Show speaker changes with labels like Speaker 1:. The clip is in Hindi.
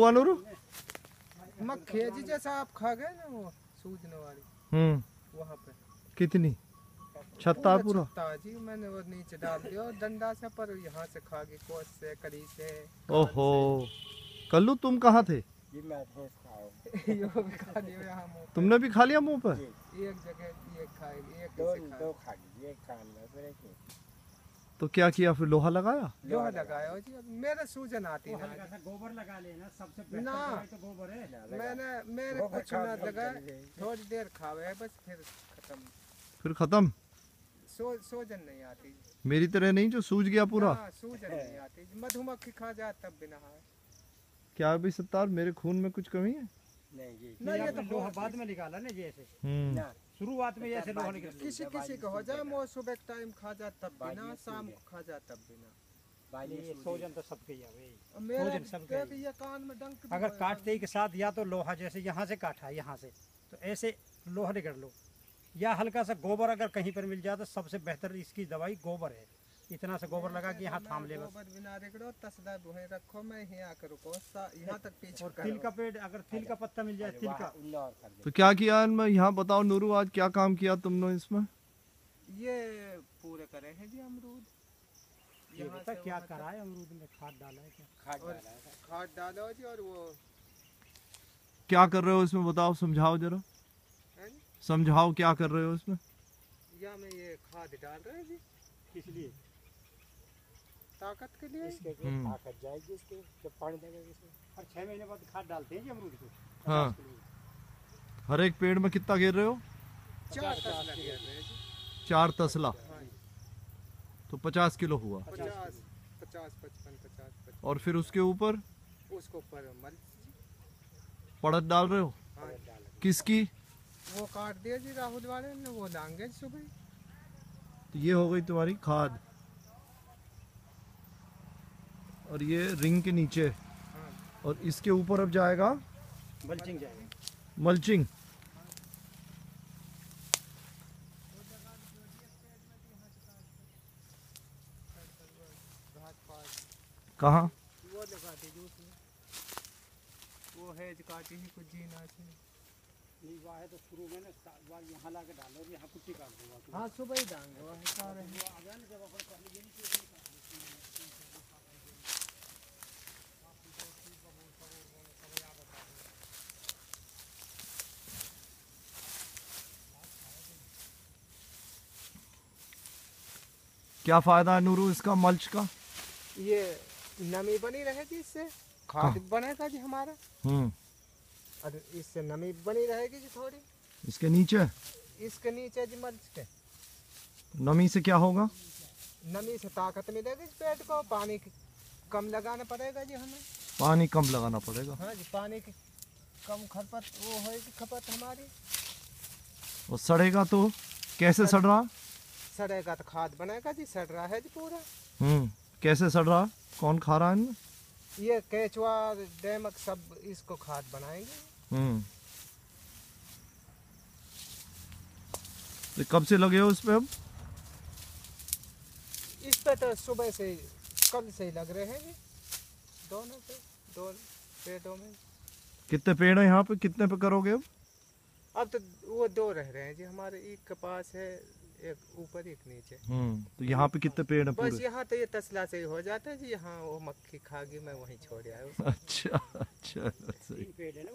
Speaker 1: नूरू
Speaker 2: मक्खी है जी, जैसा आप खा गए ना वो सूजने वाली, वहाँ पे
Speaker 1: कितनी छत्ता पूरा
Speaker 2: छत्ता जी। मैंने वो नीचे डाल दिया और डंडा से, पर यहाँ से खा गई, कोस से, कली से।
Speaker 1: ओहो कल्लू तुम कहाँ थे?
Speaker 2: यो भी खा लियो यहाँ मुँह पे।
Speaker 1: तुमने भी खा लिया मुंह पर?
Speaker 2: एक जगह एक खाएगी, एक
Speaker 3: दो खा ली, एक कान में फिर एक ही।
Speaker 1: तो क्या किया फिर? लोहा लगाया?
Speaker 2: लोहा लगाया हो जी। अब मेरे सूजन आती ना,
Speaker 4: गोबर लगा लेना, सबसे बेहतर
Speaker 2: ना
Speaker 4: दवाई तो गोबर है।
Speaker 2: मेरे कुछ ना लगाए, थोड़ी देर खावे बस, फिर खत्म।
Speaker 1: फिर खत्म?
Speaker 2: सूजन नहीं आती
Speaker 1: मेरी तरह नहीं जो सूज गया पूरा?
Speaker 2: सूजन नहीं आती। मधुमक्खी खा जाए तब भी नहाए।
Speaker 1: क्या अभी सत्तार मेरे खून में कुछ कमी है?
Speaker 3: नहीं जी,
Speaker 2: नहीं, ये तो
Speaker 4: लोहा बाद में निकाला ना, जैसे
Speaker 3: ना
Speaker 4: शुरुआत में जैसे लोहा निकला।
Speaker 2: किसी किसी को हो जाए, वो सुबह टाइम खा जाए तब भी ना, शाम को खा जाए तब भी ना।
Speaker 4: ये सोजन तो सबके ही है।
Speaker 2: और मेरा
Speaker 4: सूजन सबके
Speaker 2: देख, ये कान में डंक भी
Speaker 4: अगर
Speaker 2: होया।
Speaker 4: काटते ही के साथ या तो लोहा, जैसे यहाँ से काटा है, यहाँ से तो ऐसे लोहा रगड़ लो, या हल्का सा गोबर अगर कहीं पर मिल जाए तो सबसे बेहतर इसकी दवाई गोबर है। इतना सा गोबर लगा कि यहाँ थाम ले बस।
Speaker 2: गोबर बिना रगड़ो, तसला बुहे रखो, मैं यहाँ करूँ यहाँ तक पीछे
Speaker 4: और तिल का पेड़, अगर तिल का पत्ता मिल जाए, तिल का।
Speaker 1: तो क्या किया इनमें? यहाँ बताओ नूरू, आज क्या काम किया तुमने इसमें?
Speaker 2: ये पूरे करे हैं जी अमरूद।
Speaker 4: ये बता क्या करा है अमरूद में? खाद डाला है क्या?
Speaker 2: खाद डालो जी। और वो
Speaker 1: क्या कर रहे हो इसमें बताओ, समझाओ जरा,
Speaker 2: है जी?
Speaker 1: समझाओ क्या कर रहे हो इसमें?
Speaker 2: या में ये खाद डाल रहे हैं जी,
Speaker 4: किस लिए?
Speaker 2: ताकत के लिए।
Speaker 3: इसके ताकत जाएगी, इसके जब पानी देंगे इसमें।
Speaker 4: हर 6 महीने बाद खाद डालते हैं जी अमरूद को।
Speaker 1: हाँ। हर एक पेड़ में कितना घेर रहे हो?
Speaker 2: 4 तसला घेर रहे हैं जी।
Speaker 1: 4 तसला,
Speaker 2: हाँ,
Speaker 1: तो 50 किलो हुआ।
Speaker 2: 50 50 55 50
Speaker 1: और फिर उसके ऊपर
Speaker 2: 55 उसको ऊपर मर्च।
Speaker 1: पड़त डाल रहे हो?
Speaker 2: हाँ,
Speaker 1: किसकी?
Speaker 2: वो काट दिया जी राहुल वाले ने, वो डांगे सुबह।
Speaker 1: तो ये हो गई तुम्हारी खाद। और ये रिंग के नीचे, और इसके ऊपर अब जाएगा
Speaker 4: मल्चिंग जाएगा।
Speaker 1: मल्चिंग। कहाँ?
Speaker 2: वो लगा दीजिए उसमें, वो है जो काटी ही कुछ जीना से।
Speaker 4: नहीं हुआ है तो शुरू में ना यहाँ ला के डालो, यहाँ कुट्टी काट दूंगा।
Speaker 2: हाँ, सुबह ही डांगे वो है सारे।
Speaker 1: क्या फायदा है नूरू इसका, मल्च का?
Speaker 2: ये नमी बनी रहेगी, इससे खाद बनेगा जी हमारा। और इससे नमी बनी रहेगी जी थोड़ी।
Speaker 1: इसके नीचे?
Speaker 2: इसके नीचे जी मल्च के।
Speaker 1: नमी से क्या होगा?
Speaker 2: नमी से ताकत मिलेगी इस पेड़ को। पानी कम लगाना पड़ेगा जी हमें।
Speaker 1: पानी कम लगाना पड़ेगा।
Speaker 2: हाँ जी, पानी की कम खपत वो होगी, खपत हमारी।
Speaker 1: और सड़ेगा तो कैसे सड़ रहा?
Speaker 2: सड़ेगा तो खाद बनेगा जी। सड़ रहा है जी पूरा।
Speaker 1: कैसे सड़ रहा? कौन खा रहा है इनमें?
Speaker 2: ये केचुआ, डेमक सब इसको खाद बनाएंगे।
Speaker 1: तो कब से लगे हो इस पे अब?
Speaker 2: इस पे तो सुबह से ही, कल से ही लग रहे हैं जी, दोनों पे, 2 पेड़ों में।
Speaker 1: कितने पेड़ है यहाँ पे? कितने पे करोगे अब?
Speaker 2: अब तो वो 2 रह रहे हैं जी हमारे। एक के पास है, एक ऊपर एक नीचे।
Speaker 1: तो यहाँ पे कितने पेड़ है
Speaker 2: बस
Speaker 1: पूरे?
Speaker 2: यहाँ तो ये तसला से ही हो जाता है जी। यहाँ वो मक्खी खा गई, मैं वहीं छोड़ आया।
Speaker 1: अच्छा अच्छा, सही।
Speaker 4: पेड़ है ना।